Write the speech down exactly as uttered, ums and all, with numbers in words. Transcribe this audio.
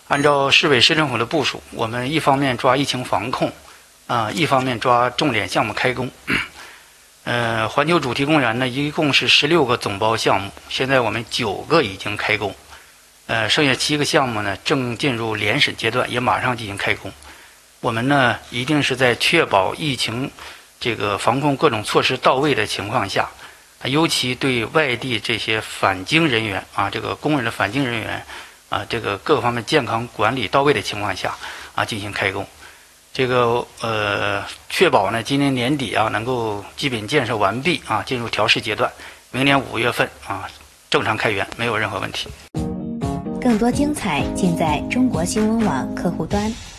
按照市委市政府的部署，我们一方面抓疫情防控，啊、呃，一方面抓重点项目开工。呃，环球主题公园呢，一共是十六个总包项目，现在我们九个已经开工，呃，剩下七个项目呢正进入联审阶段，也马上进行开工。我们呢，一定是在确保疫情这个防控各种措施到位的情况下，尤其对外地这些返京人员啊，这个工人的返京人员啊，这个各方面健康管理到位的情况下啊，进行开工。这个呃，确保呢，今年年底啊，能够基本建设完毕啊，进入调试阶段。明年五月份啊，正常开园，没有任何问题。 更多精彩尽在中国新闻网客户端。